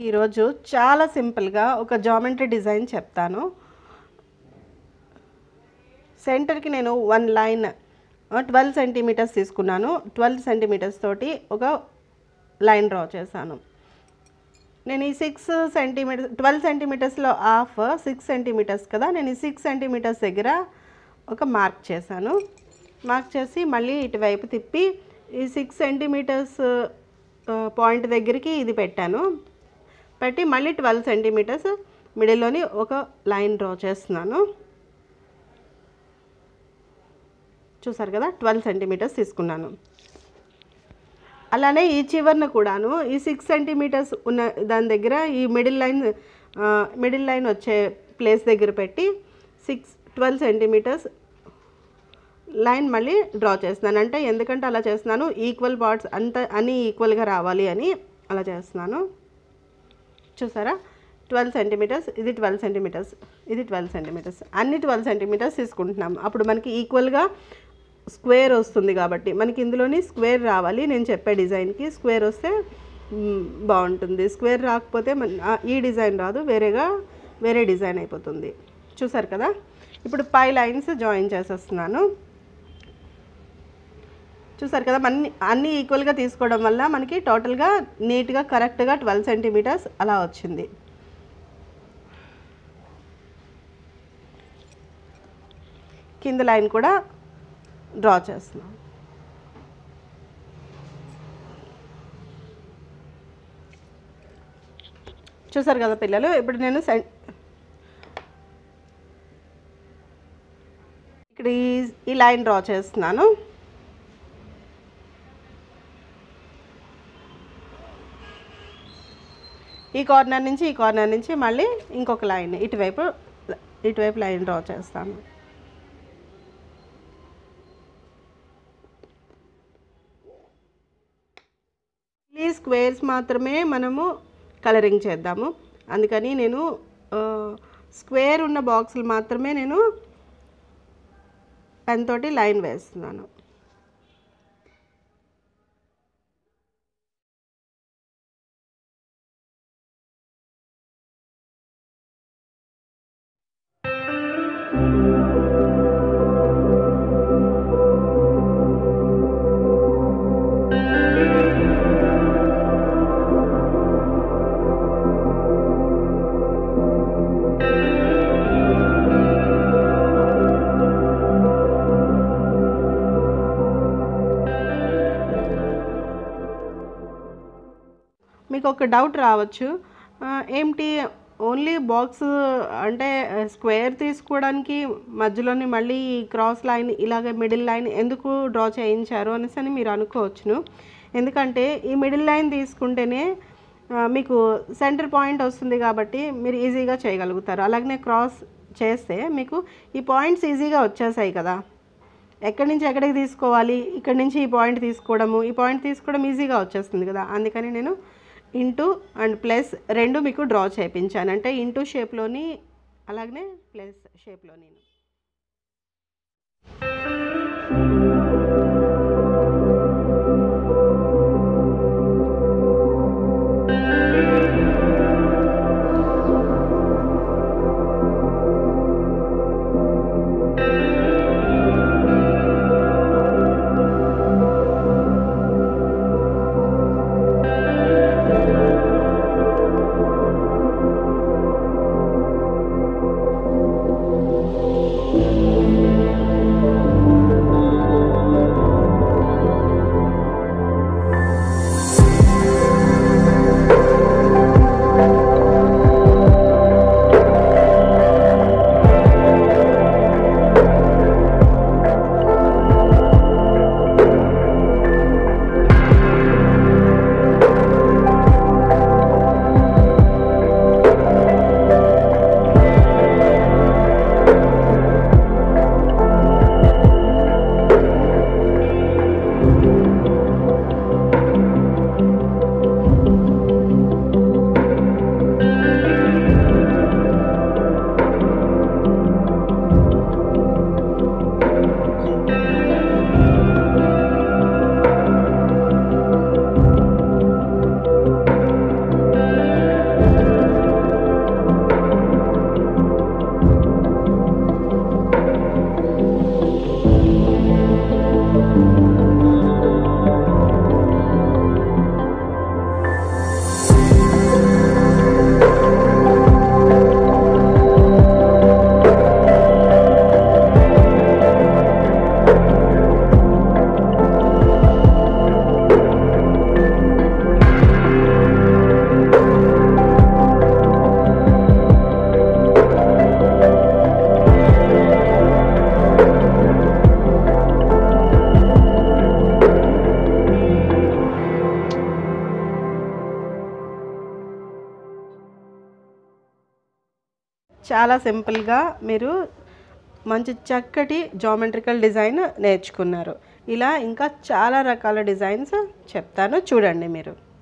ఈరోజు చాలా సింపుల్గా ఒక జామెట్రీ డిజైన్ చెప్తాను. సెంటర్కి నేను 1 లైన్ 12 సెంటీమీటర్స్ తీసుకున్నాను. 12 సెంటీమీటర్స్ తోటి ఒక లైన్ డ్రా చేశాను. నేను ఈ 6 సెంటీమీటర్స్ 12 సెంటీమీటర్స్లో హాఫ్ 6 సెంటీమీటర్స్ కదా, నేను ఈ 6 సెంటీమీటర్స్ దగ్గర ఒక మార్క్ చేశాను. మార్క్ చేసి మళ్ళీ ఇటువైపు తిప్పి ఈ 6 సెంటీమీటర్స్ పాయింట్ దగ్గరికి ఇది పెట్టాను. పెట్టి మళ్ళీ 12 సెంటీమీటర్స్ మిడిల్లోని ఒక లైన్ డ్రా చేస్తున్నాను. చూసారు కదా, 12 సెంటీమీటర్స్ తీసుకున్నాను. అలానే ఈ చివరన కూడాను ఈ 6 సెంటీమీటర్స్ ఉన్న దాని దగ్గర ఈ మిడిల్ లైన్ వచ్చే ప్లేస్ దగ్గర పెట్టి 12 సెంటీమీటర్స్ లైన్ మళ్ళీ డ్రా చేస్తున్నాను. అంటే ఎందుకంటే అలా చేస్తున్నాను, ఈక్వల్ పార్ట్స్ అన్నీ ఈక్వల్గా రావాలి అని అలా చేస్తున్నాను. చూసారా, 12 సెంటీమీటర్స్, ఇది 12 సెంటీమీటర్స్, ఇది 12 సెంటీమీటర్స్, అన్ని 12 సెంటీమీటర్స్ తీసుకుంటున్నాం. అప్పుడు మనకి ఈక్వల్గా స్క్వేర్ వస్తుంది. కాబట్టి మనకి ఇందులోని స్క్వేర్ రావాలి. నేను చెప్పే డిజైన్కి స్క్వేర్ వస్తే బాగుంటుంది. స్క్వేర్ రాకపోతే ఈ డిజైన్ రాదు, వేరే డిజైన్ అయిపోతుంది. చూసారు కదా, ఇప్పుడు పై లైన్స్ జాయిన్ చేసేస్తున్నాను. చూసారు కదా, అన్నీ ఈక్వల్గా తీసుకోవడం వల్ల మనకి టోటల్గా నీట్గా కరెక్ట్గా 12 సెంటీమీటర్స్ అలా వచ్చింది. కింద లైన్ కూడా డ్రా చేస్తున్నాం. చూసారు కదా పిల్లలు, ఇప్పుడు నేను ఇక్కడ ఈ లైన్ డ్రా చేస్తున్నాను. ఈ కార్నర్ నుంచి మళ్ళీ ఇంకొక లైన్ ఇటువైపు లైన్ డ్రా చేస్తాను. ఈ స్క్వేర్స్ మాత్రమే మనము కలరింగ్ చేద్దాము. అందుకని నేను స్క్వేర్ ఉన్న బాక్సులు మాత్రమే నేను పెన్ తోటి లైన్ వేస్తున్నాను. మీకు ఒక డౌట్ రావచ్చు, ఏంటి ఓన్లీ బాక్స్ అంటే స్క్వేర్ తీసుకోవడానికి మధ్యలోని మళ్ళీ క్రాస్ లైన్ ఇలాగే మిడిల్ లైన్ ఎందుకు డ్రా చేయించారు అనేసి మీరు అనుకోవచ్చును. ఎందుకంటే ఈ మిడిల్ లైన్ తీసుకుంటేనే మీకు సెంటర్ పాయింట్ వస్తుంది కాబట్టి మీరు ఈజీగా చేయగలుగుతారు. అలాగనే క్రాస్ చేస్తే మీకు ఈ పాయింట్స్ ఈజీగా వచ్చేసాయి కదా, ఎక్కడి నుంచి ఎక్కడికి తీసుకోవాలి, ఇక్కడి నుంచి ఈ పాయింట్ తీసుకోవడం ఈజీగా వచ్చేస్తుంది కదా. అందుకని నేను ఇంటూ అండ్ ప్లస్ రెండు మీకు డ్రా చేయించాను. అంటే ఇంటూ షేప్లోని అలాగనే ప్లస్ షేప్లోని. చాలా సింపుల్గా మీరు మంచి చక్కటి జామెట్రికల్ డిజైన్ నేర్చుకున్నారు. ఇలా ఇంకా చాలా రకాల డిజైన్స్ చెప్తాను, చూడండి మీరు.